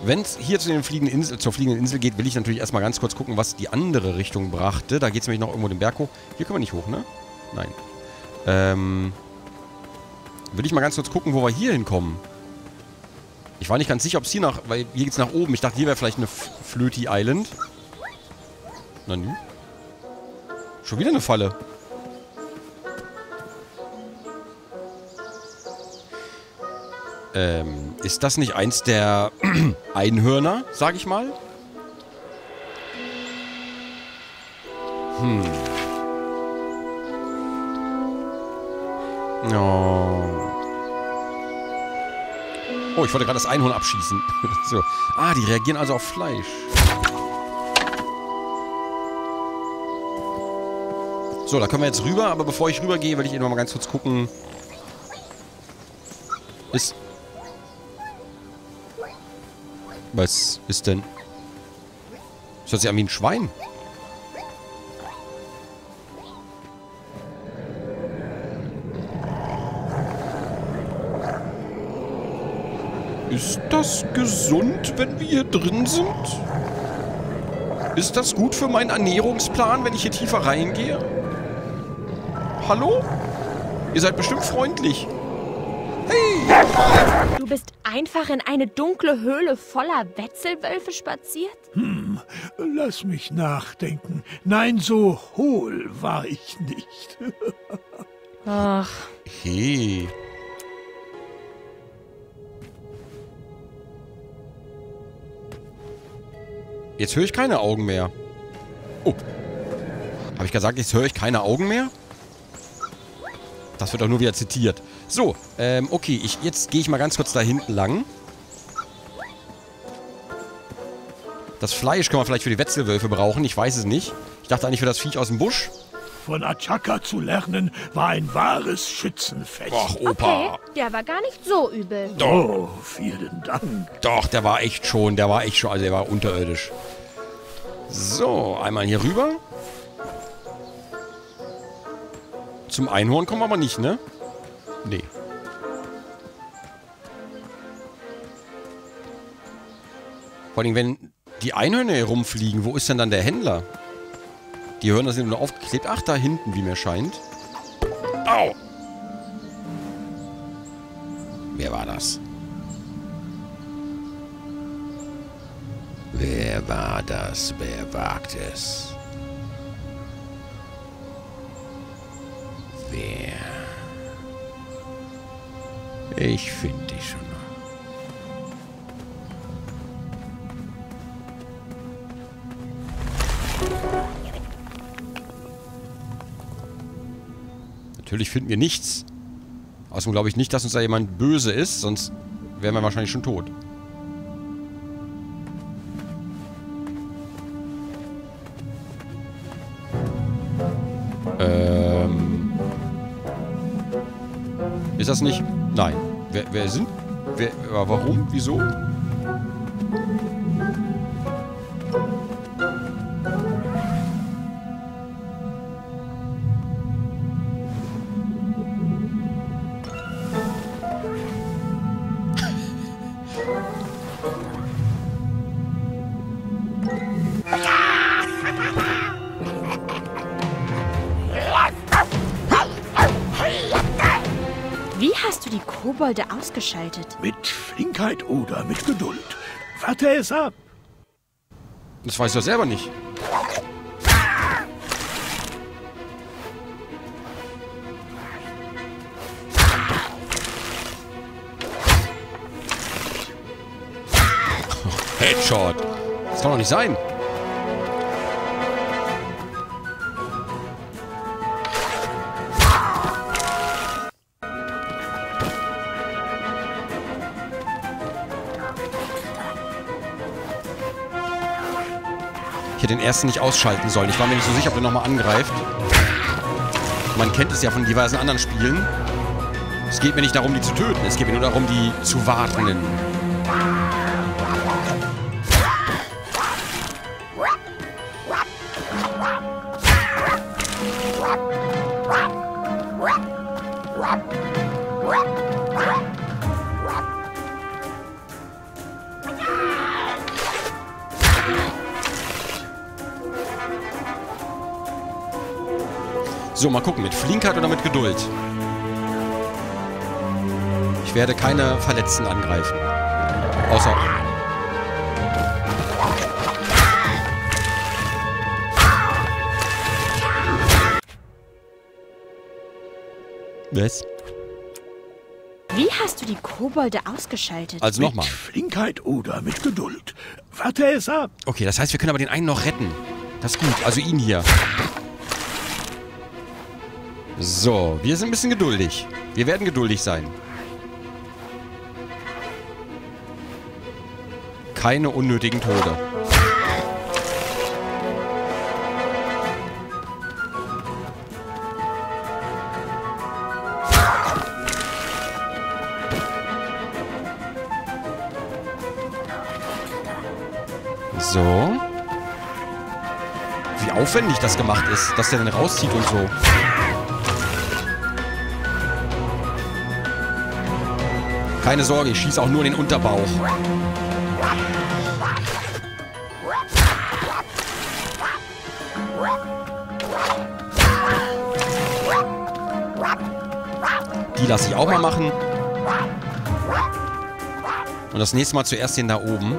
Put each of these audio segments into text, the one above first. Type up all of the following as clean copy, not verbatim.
Wenn es hier zur fliegenden Insel geht, will ich natürlich erstmal ganz kurz gucken, was die andere Richtung brachte. Da geht es nämlich noch irgendwo den Berg hoch. Hier können wir nicht hoch, ne? Nein. Will ich mal ganz kurz gucken, wo wir hier hinkommen. Ich war nicht ganz sicher, ob es hier nach... Weil hier geht's nach oben. Ich dachte, hier wäre vielleicht eine Flöti Island. Na nü. Schon wieder eine Falle. Ist das nicht eins der Einhörner, sag ich mal? Oh. Oh, ich wollte gerade das Einhorn abschießen. So. Ah, die reagieren also auf Fleisch. So, da können wir jetzt rüber, aber bevor ich rübergehe, will ich eben noch mal ganz kurz gucken. Was ist denn? Das hört sich an wie ein Schwein. Ist das gesund, wenn wir hier drin sind? Ist das gut für meinen Ernährungsplan, wenn ich hier tiefer reingehe? Hallo? Ihr seid bestimmt freundlich. Hey! Du bist einfach in eine dunkle Höhle voller Wetzelwölfe spaziert? Lass mich nachdenken. Nein, so hohl war ich nicht. Ach. Hey. Jetzt höre ich keine Augen mehr. Oh. Habe ich gesagt, jetzt höre ich keine Augen mehr? Das wird doch nur wieder zitiert. So, okay, jetzt gehe ich mal ganz kurz da hinten lang. Das Fleisch können wir vielleicht für die Wetzelwölfe brauchen, ich weiß es nicht. Ich dachte eigentlich für das Viech aus dem Busch. Von Achaka zu lernen, war ein wahres Schützenfest. Ach, Opa. Okay, der war gar nicht so übel. Oh, vielen Dank. Doch, der war echt schon, also der war unterirdisch. So, einmal hier rüber. Zum Einhorn kommen wir aber nicht, ne? Nee. Vor allem, wenn die Einhörner hier rumfliegen, wo ist denn dann der Händler? Die Hörner sind nur aufgeklebt. Ach, da hinten, wie mir scheint. Au! Wer war das? Wer war das? Wer wagt es? Wer? Ich finde dich schon noch. Natürlich finden wir nichts. Außerdem glaube ich nicht, dass uns da jemand böse ist, sonst wären wir wahrscheinlich schon tot. Ist das nicht? Nein. Wer sind? Warum? Wieso? Wie hast du die Kobolde ausgeschaltet? Mit Flinkheit oder mit Geduld. Warte es ab. Das weiß ich doch selber nicht. Headshot. Das kann doch nicht sein. Ich hätte den ersten nicht ausschalten sollen. Ich war mir nicht so sicher, ob er nochmal angreift. Man kennt es ja von diversen anderen Spielen. Es geht mir nicht darum, die zu töten. Es geht mir nur darum, die zu warnen. So, mal gucken. Mit Flinkheit oder mit Geduld? Ich werde keine Verletzten angreifen. Außer... Was? Wie hast du die Kobolde ausgeschaltet? Also nochmal. Mit Flinkheit oder mit Geduld. Warte es ab. Okay, das heißt, wir können aber den einen noch retten. Das ist gut. Also ihn hier. So, wir sind ein bisschen geduldig. Wir werden geduldig sein. Keine unnötigen Tode. So. Wie aufwendig das gemacht ist, dass der dann rauszieht und so. Keine Sorge, ich schieße auch nur in den Unterbauch. Die lasse ich auch mal machen. Und das nächste Mal zuerst den da oben.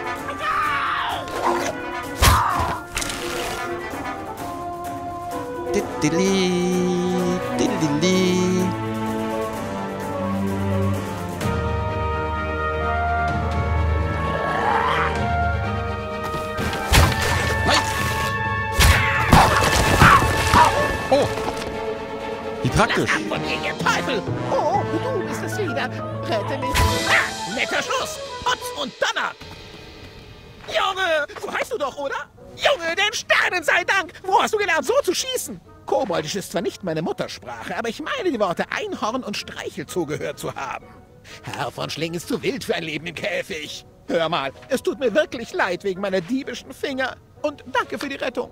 Oh! Wie praktisch. Von gegen Teufel! Oh, du bist es wieder. Rette mich. Ah, netter Schluss. Potz und Donner. Junge, so heißt du doch, oder? Junge, den Sternen sei Dank. Wo hast du gelernt, so zu schießen? Koboldisch ist zwar nicht meine Muttersprache, aber ich meine die Worte Einhorn und Streichelzoo gehört zu haben. Herr von Schling ist zu wild für ein Leben im Käfig. Hör mal, es tut mir wirklich leid wegen meiner diebischen Finger. Und danke für die Rettung.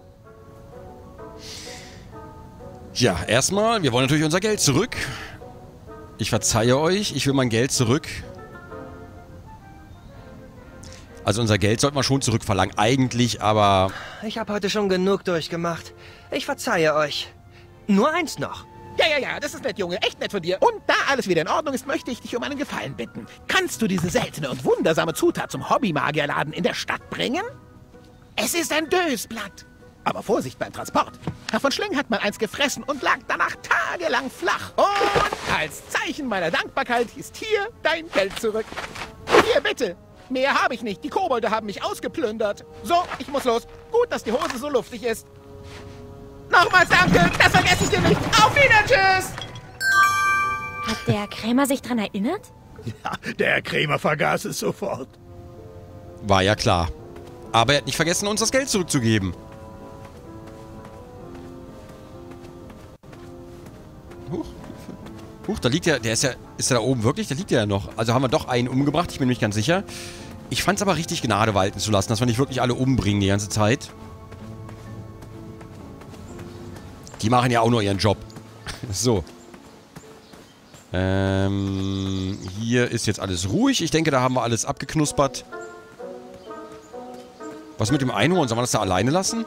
Ja, erstmal, wir wollen natürlich unser Geld zurück. Ich verzeihe euch, ich will mein Geld zurück. Also unser Geld sollte man schon zurückverlangen, eigentlich, aber... Ich habe heute schon genug durchgemacht. Ich verzeihe euch. Nur eins noch. Ja, das ist nett, Junge. Echt nett von dir. Und da alles wieder in Ordnung ist, möchte ich dich um einen Gefallen bitten. Kannst du diese seltene und wundersame Zutat zum Hobbymagierladen in der Stadt bringen? Es ist ein Dösblatt. Aber Vorsicht beim Transport. Herr von Schling hat mal eins gefressen und lag danach tagelang flach. Und als Zeichen meiner Dankbarkeit ist hier dein Geld zurück. Hier, bitte. Mehr habe ich nicht. Die Kobolde haben mich ausgeplündert. So, ich muss los. Gut, dass die Hose so luftig ist. Nochmals danke. Das vergesse ich dir nicht. Auf Wiedersehen. Tschüss. Hat der Krämer sich dran erinnert? Ja, der Krämer vergaß es sofort. War ja klar. Aber er hat nicht vergessen, uns das Geld zurückzugeben. Huch, da liegt ja, ist der da oben wirklich? Der liegt ja noch. Also haben wir doch einen umgebracht, ich bin mir nicht ganz sicher. Ich fand es aber richtig Gnade walten zu lassen, dass wir nicht wirklich alle umbringen die ganze Zeit. Die machen ja auch nur ihren Job. So. Hier ist jetzt alles ruhig. Ich denke, da haben wir alles abgeknuspert. Was mit dem Einhorn? Sollen wir das da alleine lassen?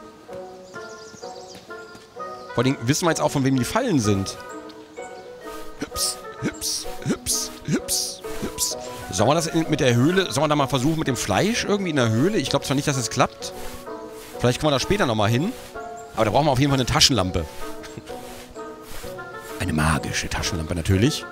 Vor allem wissen wir jetzt auch, von wem die Fallen sind. Hüps, hüps, hüps, hüps, hüps. Sollen wir das mit der Höhle, sollen wir da mal versuchen mit dem Fleisch irgendwie in der Höhle? Ich glaube zwar nicht, dass es klappt. Vielleicht kommen wir da später nochmal hin. Aber da brauchen wir auf jeden Fall eine Taschenlampe. Eine magische Taschenlampe natürlich.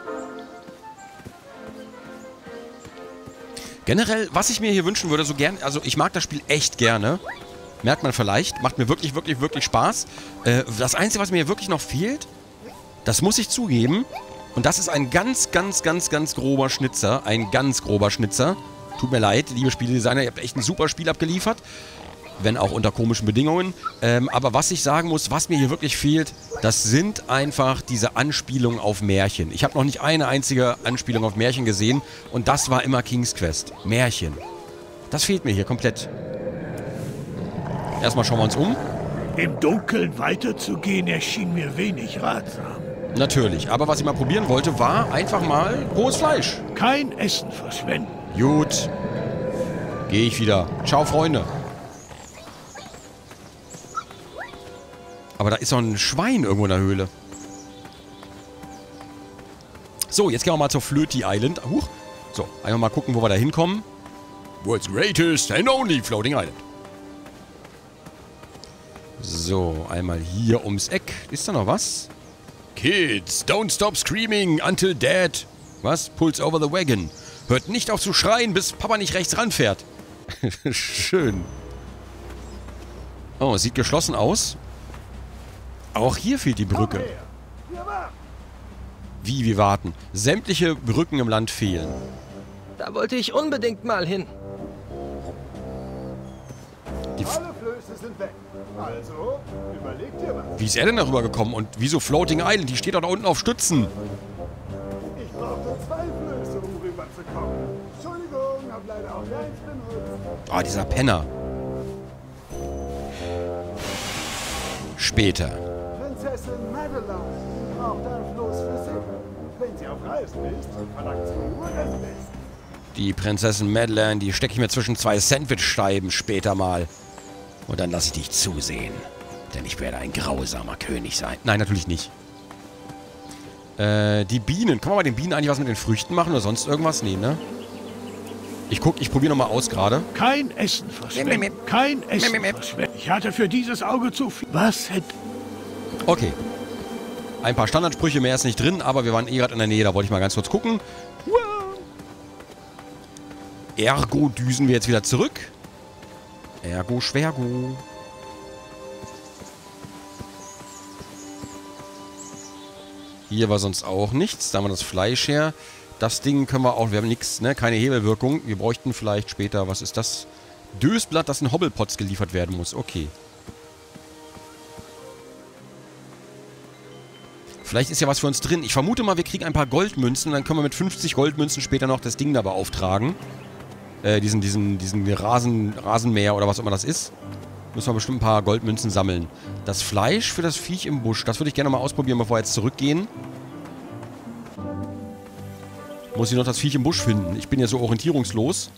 Generell, was ich mir hier wünschen würde, so gern, also ich mag das Spiel echt gerne. Merkt man vielleicht. Macht mir wirklich, wirklich, wirklich Spaß. Das Einzige, was mir hier wirklich noch fehlt, das muss ich zugeben. Und das ist ein ganz, ganz, ganz, ganz grober Schnitzer. Ein ganz grober Schnitzer. Tut mir leid, liebe Spieledesigner, ihr habt echt ein super Spiel abgeliefert. Wenn auch unter komischen Bedingungen. Aber was ich sagen muss, was mir hier wirklich fehlt, das sind einfach diese Anspielungen auf Märchen. Ich habe noch nicht eine einzige Anspielung auf Märchen gesehen. Und das war immer King's Quest. Märchen. Das fehlt mir hier komplett. Erstmal schauen wir uns um. Im Dunkeln weiterzugehen erschien mir wenig ratsam. Natürlich. Aber was ich mal probieren wollte, war einfach mal rohes Fleisch. Kein Essen verschwenden. Gut. Gehe ich wieder. Ciao, Freunde. Aber da ist doch ein Schwein irgendwo in der Höhle. So, jetzt gehen wir mal zur Flöti Island. Huch. So, einmal mal gucken, wo wir da hinkommen. World's greatest and only floating island. So, einmal hier ums Eck. Ist da noch was? Kids, don't stop screaming until Dad... Was? Pulls over the wagon. Hört nicht auf zu schreien, bis Papa nicht rechts ranfährt. Schön. Oh, sieht geschlossen aus. Auch hier fehlt die Brücke. Wie, wir warten. Sämtliche Brücken im Land fehlen. Da wollte ich unbedingt mal hin. Alle Flöße sind weg. Also, überleg dir was. Wie ist er denn darüber gekommen? Und wieso Floating Island? Die steht doch da unten auf Stützen. Ich brauchte 2 Flöße, um rüberzukommen. Entschuldigung, hab leider auch keins benutzt. Ah, dieser Penner. Später. Prinzessin Madeline braucht ein Floß für sie. Wenn sie auf Reisen ist, verlangt sie nur das Beste. Die Prinzessin Madeline, die stecke ich mir zwischen 2 Sandwichscheiben später mal. Und dann lasse ich dich zusehen. Denn ich werde ein grausamer König sein. Nein, natürlich nicht. Die Bienen. Kann man bei den Bienen eigentlich was mit den Früchten machen oder sonst irgendwas? Nee, ne? Ich probiere nochmal aus gerade. Kein Essen verschwenden. Kein Essen verschwenden. Ich hatte für dieses Auge zu viel. Was hätte... Okay. Ein paar Standardsprüche, mehr ist nicht drin, aber wir waren eh gerade in der Nähe, da wollte ich mal ganz kurz gucken. Ergo düsen wir jetzt wieder zurück. Ergo Schwergo. Hier war sonst auch nichts. Da haben wir das Fleisch her. Das Ding können wir auch... Wir haben nichts, ne? Keine Hebelwirkung. Wir bräuchten vielleicht später... Was ist das? Dösblatt, das in Hobblepots geliefert werden muss. Okay. Vielleicht ist ja was für uns drin. Ich vermute mal, wir kriegen ein paar Goldmünzen. Und dann können wir mit 50 Goldmünzen später noch das Ding da beauftragen. Diesen Rasenmäher oder was immer das ist. Müssen wir bestimmt ein paar Goldmünzen sammeln. Das Fleisch für das Viech im Busch. Das würde ich gerne mal ausprobieren, bevor wir jetzt zurückgehen. Muss ich noch das Viech im Busch finden. Ich bin ja so orientierungslos.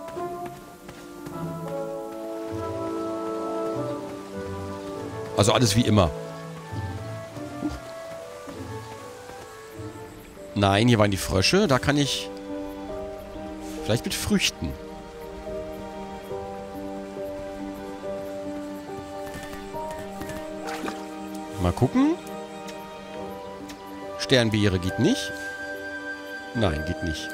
Also alles wie immer. Nein, hier waren die Frösche. Da kann ich... Vielleicht mit Früchten. Mal gucken. Sternbeere geht nicht. Nein, geht nicht.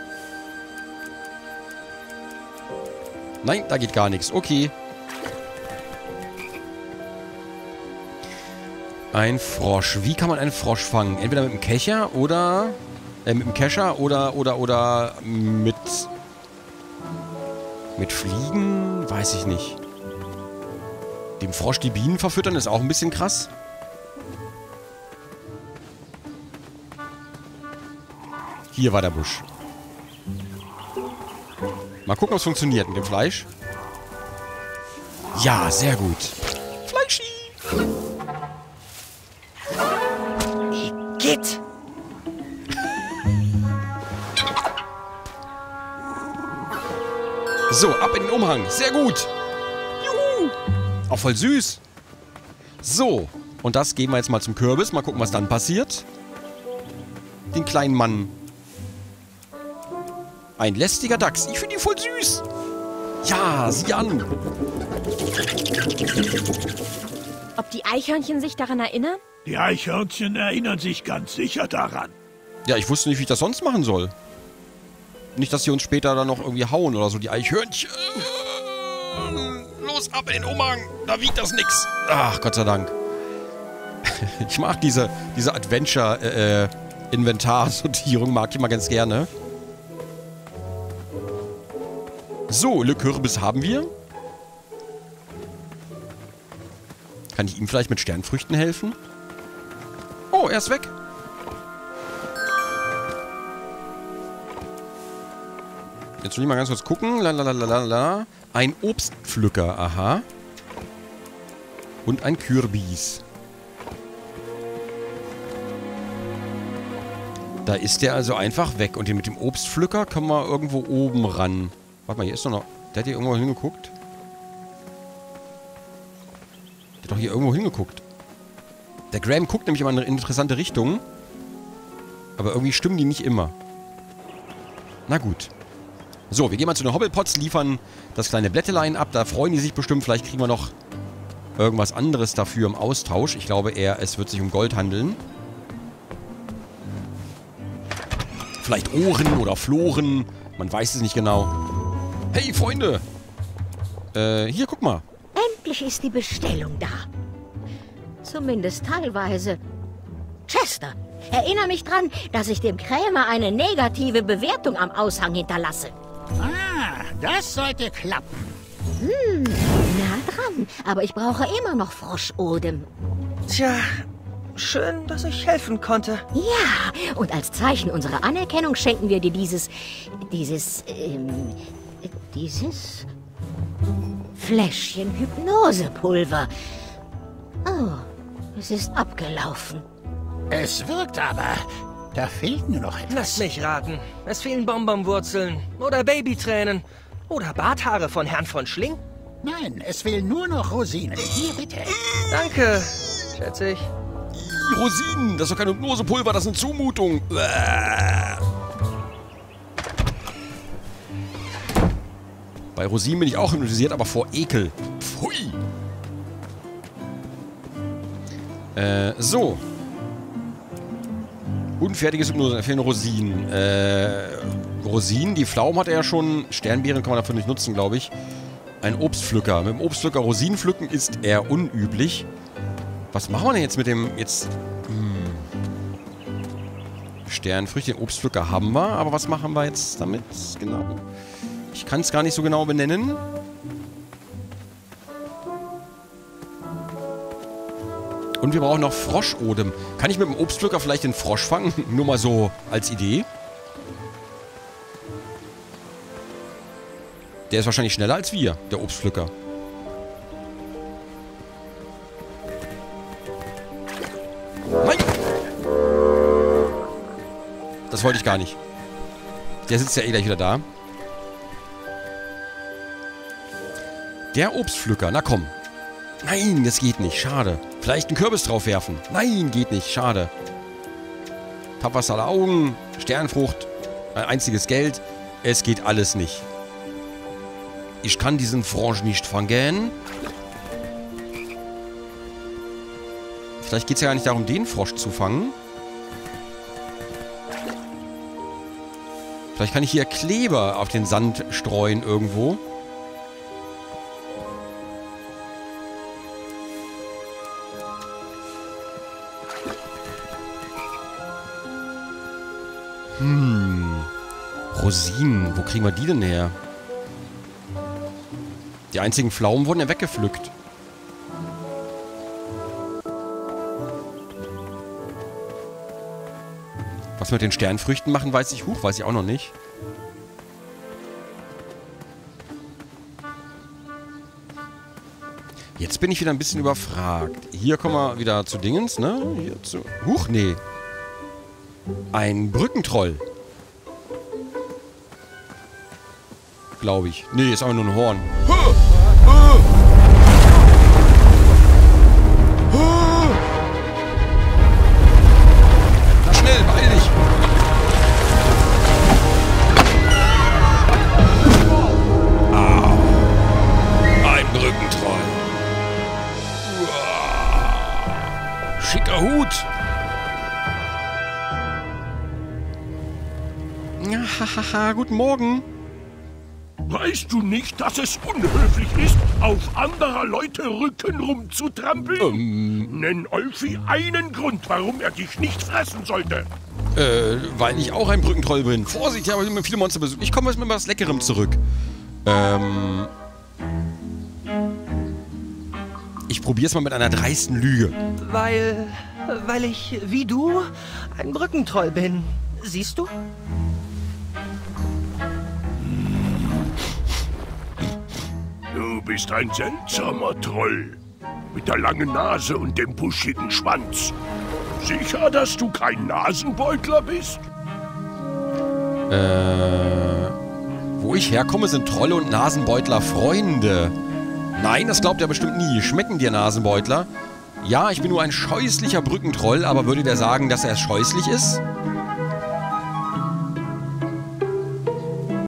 Nein, da geht gar nichts. Okay. Ein Frosch. Wie kann man einen Frosch fangen? Entweder mit einem Kescher oder... mit einem Kescher oder mit... Mit Fliegen? Weiß ich nicht. Dem Frosch die Bienen verfüttern ist auch ein bisschen krass. Hier war der Busch. Mal gucken, ob es funktioniert mit dem Fleisch. Ja, sehr gut. Fleischi! Geht! So, ab in den Umhang. Sehr gut. Juhu. Auch voll süß. So, und das geben wir jetzt mal zum Kürbis. Mal gucken, was dann passiert. Den kleinen Mann. Ein lästiger Dachs. Ich finde ihn voll süß. Ja, sieh an. Ob die Eichhörnchen sich daran erinnern? Die Eichhörnchen erinnern sich ganz sicher daran. Ja, ich wusste nicht, wie ich das sonst machen soll. Nicht, dass sie uns später dann noch irgendwie hauen oder so, die Eichhörnchen. Los, ab in den Umhang. Da wiegt das nix. Ach, Gott sei Dank. Ich mag diese Adventure-Inventarsortierung, mag ich immer ganz gerne. So, Le Kürbis haben wir. Kann ich ihm vielleicht mit Sternfrüchten helfen? Oh, er ist weg. Jetzt will ich mal ganz kurz gucken. Lalalala. Ein Obstpflücker, aha. Und ein Kürbis. Da ist der also einfach weg. Und den mit dem Obstpflücker können wir irgendwo oben ran. Warte mal, hier ist doch noch... Der hat hier irgendwo hingeguckt. Der hat doch hier irgendwo hingeguckt. Der Graham guckt nämlich immer in eine interessante Richtung. Aber irgendwie stimmen die nicht immer. Na gut. So, wir gehen mal zu den Hobblepots, liefern das kleine Blättelein ab. Da freuen die sich bestimmt. Vielleicht kriegen wir noch irgendwas anderes dafür im Austausch. Ich glaube eher, es wird sich um Gold handeln. Vielleicht Ohren oder Floren. Man weiß es nicht genau. Hey, Freunde! Hier, guck mal. Endlich ist die Bestellung da. Zumindest teilweise. Chester, erinnere mich dran, dass ich dem Krämer eine negative Bewertung am Aushang hinterlasse. Ah, das sollte klappen. Nah dran, aber ich brauche immer noch Froschodem. Tja, schön, dass ich helfen konnte. Ja, und als Zeichen unserer Anerkennung schenken wir dir dieses Fläschchen Hypnosepulver. Oh, es ist abgelaufen. Es wirkt aber. Da fehlt nur noch etwas. Lasst mich raten. Es fehlen Bonbonwurzeln oder Babytränen oder Barthaare von Herrn von Schling. Nein, es fehlen nur noch Rosinen. Hier, bitte. Danke, schätze ich. Rosinen, das ist doch kein Hypnosepulver, das ist eine Zumutung. Bei Rosinen bin ich auch hypnotisiert, aber vor Ekel. Pfui. So. Unfertiges Hypnose, fehlen Rosinen. Rosinen, die Pflaumen hat er ja schon. Sternbeeren kann man dafür nicht nutzen, glaube ich. Ein Obstpflücker. Mit dem Obstpflücker Rosinen pflücken ist eher unüblich. Was machen wir denn jetzt mit dem... Sternfrüchte, den Obstpflücker haben wir. Aber was machen wir jetzt damit? Genau. Ich kann es gar nicht so genau benennen. Und wir brauchen noch Froschodem. Kann ich mit dem Obstpflücker vielleicht den Frosch fangen? Nur mal so als Idee. Der ist wahrscheinlich schneller als wir, der Obstpflücker. Nein! Das wollte ich gar nicht. Der sitzt ja eh gleich wieder da. Der Obstpflücker, na komm. Nein, das geht nicht, schade. Vielleicht einen Kürbis drauf werfen. Nein, geht nicht, schade. Tapwasser aller Augen, Sternfrucht, ein einziges Geld. Es geht alles nicht. Ich kann diesen Frosch nicht fangen. Vielleicht geht es ja gar nicht darum, den Frosch zu fangen. Vielleicht kann ich hier Kleber auf den Sand streuen irgendwo. Rosinen, wo kriegen wir die denn her? Die einzigen Pflaumen wurden ja weggepflückt. Was wir mit den Sternfrüchten machen, weiß ich auch noch nicht. Jetzt bin ich wieder ein bisschen überfragt. Hier kommen wir wieder zu Dingens, ne? Hier zu... nee. Ein Brückentroll. Glaube ich. Nee, ist einfach nur ein Horn. Na schnell, beeil dich. Ein Brückentroll. Schicker Hut. Hahaha, guten Morgen. Weißt du nicht, dass es unhöflich ist, auf anderer Leute Rücken rumzutrampeln? Nenn Olfi einen Grund, warum er dich nicht fressen sollte. Weil ich auch ein Brückentroll bin. Vorsicht, ich habe immer viele Monster besucht. Ich komme jetzt mit was Leckerem zurück. Ich probiere es mal mit einer dreisten Lüge. Weil ich, wie du, ein Brückentroll bin. Siehst du? Du bist ein seltsamer Troll. Mit der langen Nase und dem buschigen Schwanz. Sicher, dass du kein Nasenbeutler bist? Wo ich herkomme, sind Trolle und Nasenbeutler Freunde. Nein, das glaubt er bestimmt nie. Schmecken dir Nasenbeutler? Ja, ich bin nur ein scheußlicher Brückentroll, aber würde der sagen, dass er scheußlich ist?